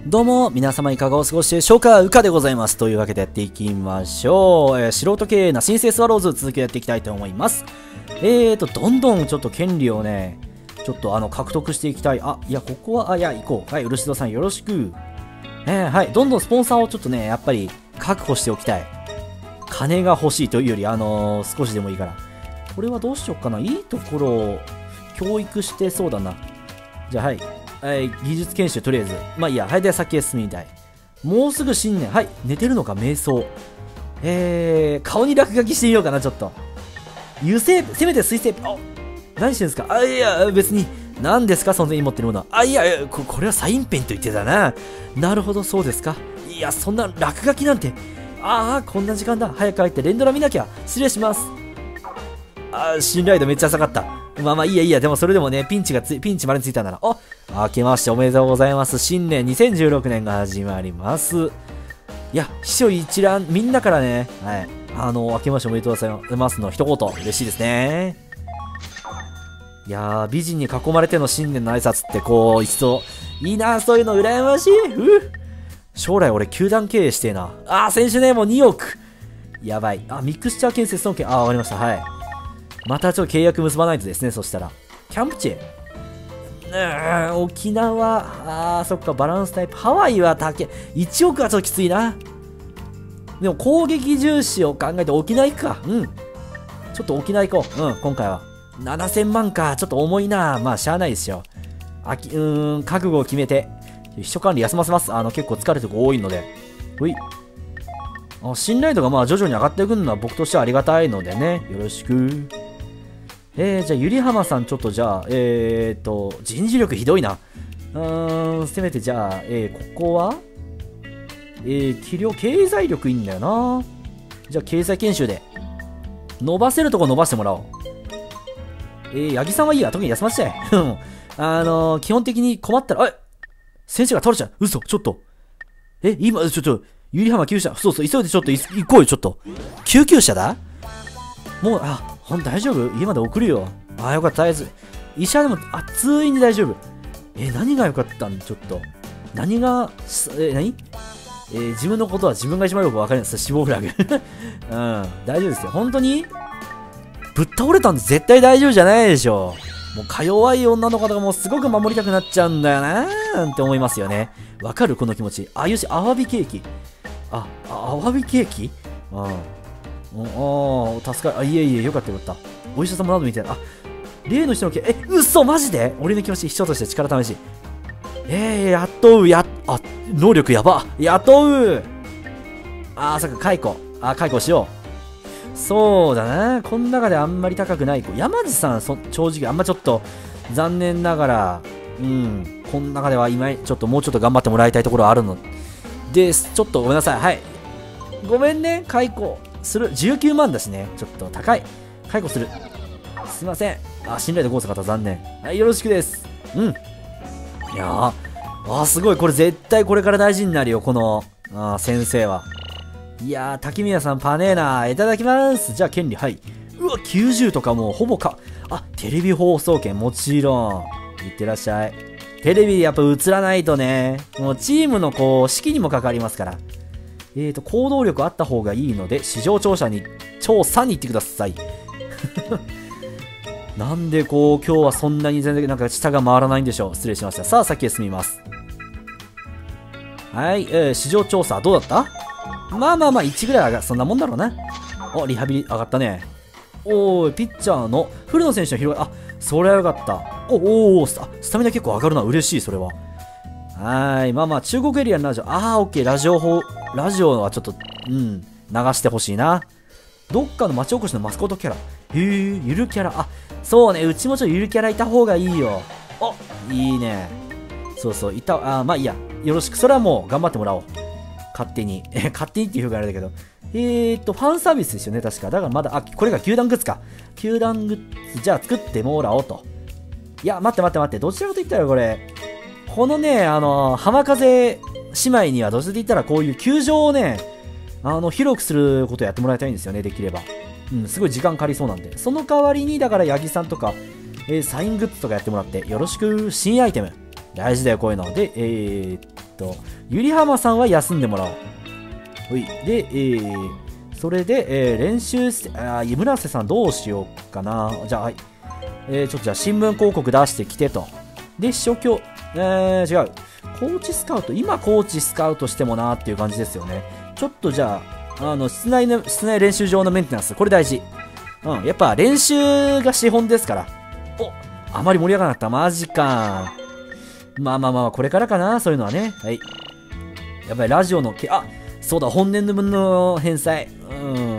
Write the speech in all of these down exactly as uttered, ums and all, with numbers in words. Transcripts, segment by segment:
どうも、皆様いかがお過ごしでしょうか。うかでございます。というわけでやっていきましょう。えー、素人系な新生スワローズ続きやっていきたいと思います。えーと、どんどんちょっと権利をね、ちょっとあの、獲得していきたい。あ、いや、ここは、あ、いや、行こう。はい、漆戸さんよろしく。えー、はい、どんどんスポンサーをちょっとね、やっぱり確保しておきたい。金が欲しいというより、あのー、少しでもいいから。これはどうしようかな。いいところを教育してそうだな。じゃあ、はい。はい、技術研修とりあえず。まあいいや、はい、では先へ進みたい。もうすぐ新年。はい、寝てるのか、瞑想。えー、顔に落書きしてみようかな、ちょっと。油性、せめて水性、あ、何してんですか。あ、いや、別に、何ですか、その手に持ってるものは。あ、いや、いやこ、これはサインペンと言ってたな。なるほど、そうですか。いや、そんな落書きなんて。ああ、こんな時間だ。早く帰って連ドラ見なきゃ。失礼します。あー、信頼度めっちゃ下がった。まあまあいいやいいや、でもそれでもね、ピンチがつ、ピンチまでついたなら、あ、明けましておめでとうございます。新年にせんじゅうろくねんが始まります。いや、秘書一覧、みんなからね、はい、あの、明けましておめでとうございますの一言、嬉しいですね。いやー、美人に囲まれての新年の挨拶ってこう、一層、いいな、そういうの羨ましい。う将来俺、球団経営してえな。あー、選手ね、もうにおく。やばい。あ、ミクスチャー建設の件、あー、わかりました。はい。またちょっと契約結ばないとですね、そしたら。キャンプ地へ。うーん、沖縄。あー、そっか、バランスタイプ。ハワイは高い。いちおくはちょっときついな。でも攻撃重視を考えて沖縄行くか。うん。ちょっと沖縄行こう。うん、今回は。ななせんまんか。ちょっと重いな。まあ、しゃあないですよ。あき、うーん、覚悟を決めて。秘書管理休ませます。あの、結構疲れてる子多いので。ほい。あ、信頼度がまあ徐々に上がっていくのは僕としてはありがたいのでね。よろしく。えー、じゃあ、ゆりはまさん、ちょっとじゃあ、えーと、人事力ひどいな。うーん、せめてじゃあ、えー、ここはえー、器量、経済力いいんだよな。じゃあ、経済研修で。伸ばせるとこ伸ばしてもらおう。えー、八木さんはいいや。特に休ませちゃえ。あのー、基本的に困ったら、あ、先生が倒れちゃう。嘘、ちょっと。え、今、ちょっと、ゆりはま救急車。そうそう、急いでちょっと行こうよ、ちょっと。救急車だもう、あ、ほん大丈夫家まで送るよ。ああ、よかった。とりあえず。医者でも、あ、通院で大丈夫。え、何が良かったんちょっと。何が、え、何えー、自分のことは自分が一番よくわかるんですよ。死亡フラグ。うん。大丈夫ですよ。本当にぶっ倒れたんで絶対大丈夫じゃないでしょ。もう、か弱い女の子とかもすごく守りたくなっちゃうんだよなーなんて思いますよね。わかるこの気持ち。あ、よし、アワビケーキ。あ、アワビケーキうん。おー、助かる。あ、いえいえ、よかったよかった。お医者様などみたいな。あ、例の人の件、え、嘘マジで俺の気持ち、秘書として力試し。えー、雇う、や、あ、能力やば。雇う。あー、そっか、解雇。あ、解雇しよう。そうだな。この中であんまり高くない子。山地さん、そ正直、あんまちょっと、残念ながら、うん、この中では今、ちょっともうちょっと頑張ってもらいたいところはあるのです。ちょっとごめんなさい。はい。ごめんね、解雇。するじゅうきゅうまんだしね、ちょっと高い。解雇する。すいません。あ、信頼度ごさ方残念。はい、よろしくです。うん。いやー、あーすごい。これ絶対これから大事になるよ、この、あ先生は。いやー、滝宮さん、パネーナー、いただきます。じゃあ、権利、はい。うわ、きゅうじゅうとかもうほぼか。あ、テレビ放送権、もちろん。いってらっしゃい。テレビでやっぱ映らないとね、もうチームのこう、士気にも関わりますから。えーと、行動力あった方がいいので、市場調査に、調査に行ってください。なんでこう、今日はそんなに全然なんか下が回らないんでしょう。失礼しました。さあ、先へ進みます。はい、えー、市場調査、どうだったまあまあまあ、いちぐらい上がる。そんなもんだろうな。お、リハビリ上がったね。おー、ピッチャーの古野選手の広い、あ、それはよかった。おお、スタミナ結構上がるな。嬉しい、それは。はーい、まあまあ、中国エリアのラジオ、あー、オッケー、ラジオ法、ラジオはちょっと、うん、流してほしいな。どっかの町おこしのマスコットキャラ。へえ、ゆるキャラ。あ、そうね、うちもちょっとゆるキャラいた方がいいよ。お、いいね。そうそう、いた、あ、まあいいや。よろしく。それはもう頑張ってもらおう。勝手に。え、勝手にっていう風があれだけど。えーっと、ファンサービスですよね、確か。だからまだ、あ、これが球団グッズか。球団グッズ、じゃあ作ってもらおうと。いや、待って待って待って。どちらかと言ったらこれ、このね、あの、浜風姉妹にはどうして言ったらこういう球場をね、あの、広くすることをやってもらいたいんですよね、できれば。うん、すごい時間かかりそうなんで。その代わりに、だから八木さんとか、えー、サイングッズとかやってもらって、よろしく、新アイテム。大事だよ、こういうの。で、えー、っと、ゆりはまさんは休んでもらおう。ほい。で、えー、それで、えー、練習して、あー、村瀬さんどうしようかな。じゃあ、はい。えー、ちょっとじゃあ、新聞広告出してきてと。で、初教、えー、違う。コーチスカウト、今コーチスカウトしてもなーっていう感じですよね。ちょっとじゃあ、あの、室内の、室内練習場のメンテナンス、これ大事。うん、やっぱ練習が資本ですから。お、あまり盛り上がらなかった。マジか。まあまあまあ、これからかな、そういうのはね。はい。やっぱりラジオのけ、あ、そうだ、本年度分の返済。うん。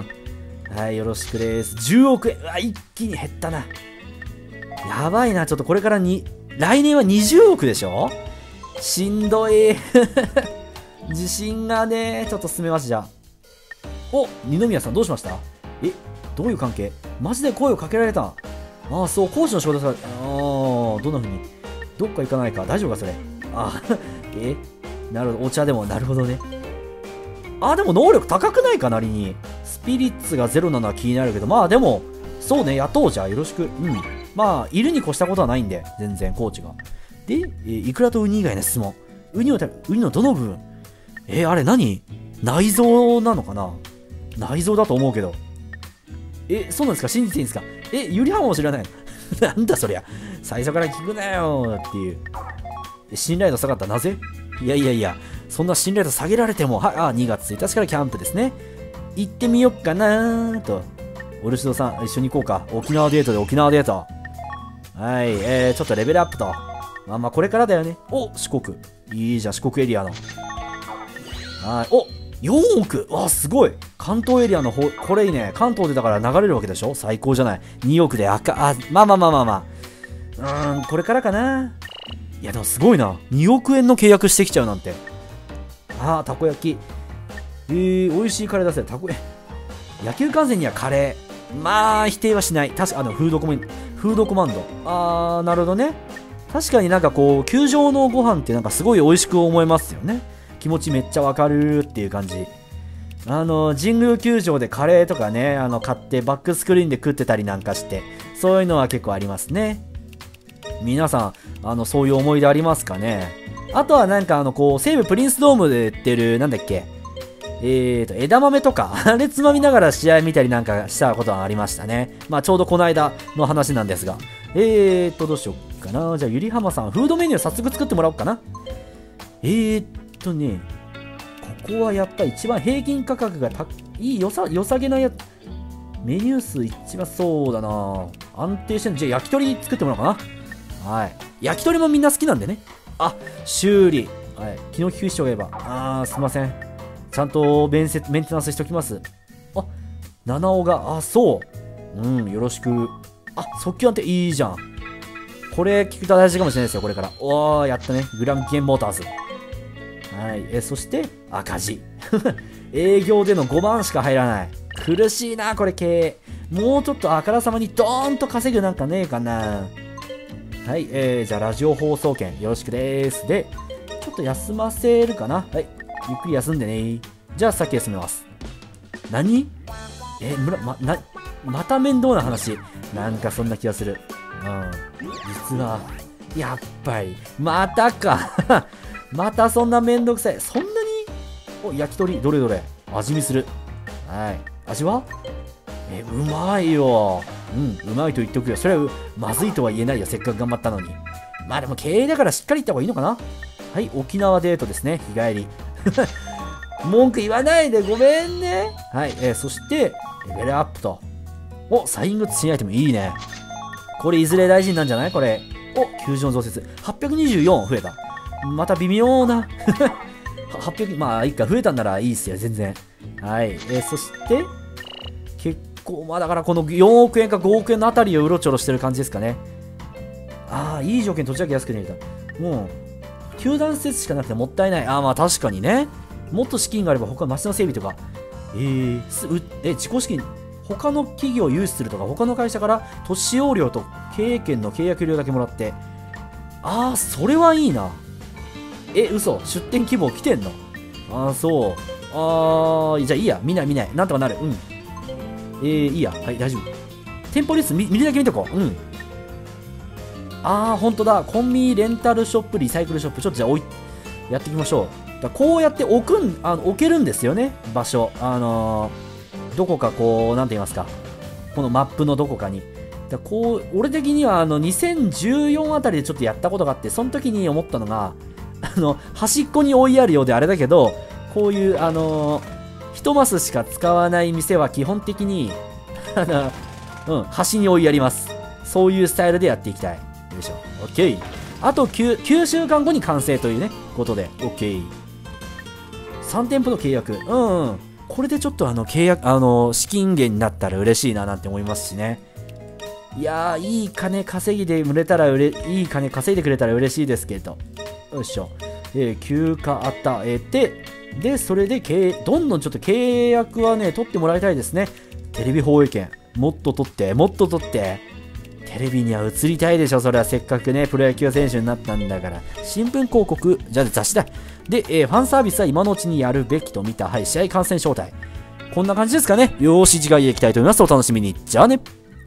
はい、よろしくです。じゅうおくえん。うわ、一気に減ったな。やばいな、ちょっとこれからに、来年はにじゅうおくでしょ？しんどい。自信がね、ちょっと進めます、じゃあ。お、二宮さんどうしました？え、どういう関係？マジで声をかけられた。ああ、そう、講師の仕事さ、ああ、どんな風にどっか行かないか大丈夫か、それ。ああ、え、なるほど、お茶でも、なるほどね。ああ、でも能力高くないかなりに。スピリッツがゼロなのは気になるけど、まあでも、そうね、雇おうじゃあ、よろしく。うん。まあ、いるに越したことはないんで、全然、コーチが。で、えー、イクラとウニ以外の質問。ウニを食べ、ウニのどの部分？えー、あれ何？内臓なのかな？内臓だと思うけど。え、そうなんですか？信じていいんですか？え、ゆりはまも知らないの？なんだそりゃ。最初から聞くなよっていう。信頼度下がった。なぜ？いやいやいや、そんな信頼度下げられても、はい、あ、にがつついたちからキャンプですね。行ってみよっかなーと。オルシドさん、一緒に行こうか。沖縄デートで沖縄デート。はい、えー、ちょっとレベルアップと。まあまあ、これからだよね。お、四国。いいじゃん、四国エリアの。はい、お、よんおく。わ、すごい。関東エリアのほ、これいいね。関東でだから流れるわけでしょ？最高じゃない。におくで赤、あ、まあまあまあまあまあ。うーん、これからかな。いや、でもすごいな。におくえんの契約してきちゃうなんて。ああ、たこ焼き。えー、美味しいカレー出せ。たこ、野球観戦にはカレー。まあ、否定はしない。確か、あの、フードコメン、フードコマンド。あー、なるほどね。確かになんかこう、球場のご飯ってなんかすごい美味しく思えますよね。気持ちめっちゃわかるっていう感じ。あの、神宮球場でカレーとかね、あの、買ってバックスクリーンで食ってたりなんかして、そういうのは結構ありますね。皆さん、あの、そういう思い出ありますかね。あとはなんかあの、こう、西武プリンスドームで売ってる、なんだっけ、えーと、枝豆とか、あれつまみながら試合見たりなんかしたことはありましたね。まあ、ちょうどこの間の話なんですが。えーと、どうしようかな。じゃあ、ゆりはまさん、フードメニュー早速作ってもらおうかな。えーとね、ここはやっぱり一番平均価格がたいい、よさ、良さげなやつ。メニュー数一番そうだな。安定してる。じゃあ、焼き鳥作ってもらおうかな。はい。焼き鳥もみんな好きなんでね。あ、修理。はい。昨日聞く人がいれば。あー、すいません。ちゃんとメンセメンテナンスしておきます。あ、七尾が、あ、そう。うん、よろしく。あ、速球安定いいじゃん。これ聞くと大事かもしれないですよ、これから。おー、やったね。グランケンモーターズ。はい。え、そして、赤字。営業でのごばんしか入らない。苦しいな、これ経営。もうちょっとあからさまにドーンと稼ぐなんかねえかな。はい。えー、じゃあ、ラジオ放送権よろしくです。で、ちょっと休ませるかな。はい。ゆっくり休んでね。じゃあ、さっき休めます。何？え、むら、ま、な、また面倒な話。なんかそんな気がする。うん。実は、やっぱり、またか。またそんなめんどくさい。そんなに？お、焼き鳥、どれどれ。味見する。はい。味は？え、うまいよ。うん、うまいと言っておくよ。それは、まずいとは言えないよ。せっかく頑張ったのに。まあでも、経営だからしっかり言った方がいいのかな？はい、沖縄デートですね。日帰り。文句言わないでごめんね。はい、えー、そして、レベルアップと。お、サイングッズ新アイテムいいね。これいずれ大事になるんじゃないこれ。お、球場増設。はっぴゃくにじゅうよん増えた。また微妙な。はっぴゃく、まあ、いいか。増えたんならいいっすよ、全然。はい、えー、そして、結構、まあだからこのよんおくえんかごおくえんのあたりをうろちょろしてる感じですかね。ああ、いい条件、土地だけ安く入れた。もう、球団施設しかなくてもったいない。ああ、まあ確かにね。もっと資金があれば他の街の整備とか、えー、すうえ自己資金、他の企業を融資するとか、他の会社から土地使用料と経営権の契約料だけもらって、ああ、それはいいな。え、嘘、出店規模来てんの？ああ、そう。ああ、じゃあいいや、見ない見ない。なんとかなる。うん。えー、いいや。はい、大丈夫。店舗リスト見見るだけ見とこう。うん。ああ、ほんとだ。コンビニ、レンタルショップ、リサイクルショップ。ちょっとじゃあ置い、 やっていきましょう。だこうやって置くん、あの置けるんですよね、場所。あのー、どこかこう、なんて言いますか。このマップのどこかに。だこう、俺的にはあの、にせんじゅうよんあたりでちょっとやったことがあって、その時に思ったのが、あの、端っこに置いてあるようであれだけど、こういう、あのー、一マスしか使わない店は基本的に、あの、うん、端に置いてあります。そういうスタイルでやっていきたい。よいしょ。OK。あと 9, 9週間後に完成というね、ことで、OK。さん店舗の契約。うん、うん。これでちょっとあの、契約、あの、資金源になったら嬉しいななんて思いますしね。いやー、いい金稼ぎで売れたらうれ、いい金稼いでくれたら嬉しいですけど。よいしょ。えー、休暇与えて、で、それで、どんどんちょっと契約はね、取ってもらいたいですね。テレビ放映権。もっと取って、もっと取って。テレビには映りたいでしょ、それはせっかくね、プロ野球選手になったんだから。新聞広告、じゃあ雑誌だ。で、えー、ファンサービスは今のうちにやるべきと見た、はい、試合観戦招待。こんな感じですかね。よーし、次回へ行きたいと思います。お楽しみに。じゃあね。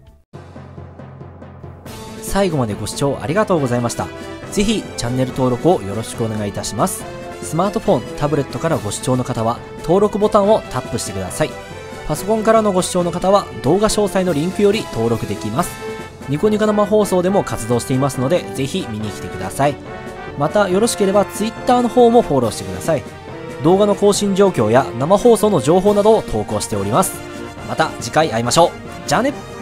最後までご視聴ありがとうございました。ぜひ、チャンネル登録をよろしくお願いいたします。スマートフォン、タブレットからご視聴の方は、登録ボタンをタップしてください。パソコンからのご視聴の方は、動画詳細のリンクより登録できます。ニコニコ生放送でも活動していますので、ぜひ見に来てください。また、よろしければ Twitter の方もフォローしてください。動画の更新状況や生放送の情報などを投稿しております。また次回会いましょう。じゃあね。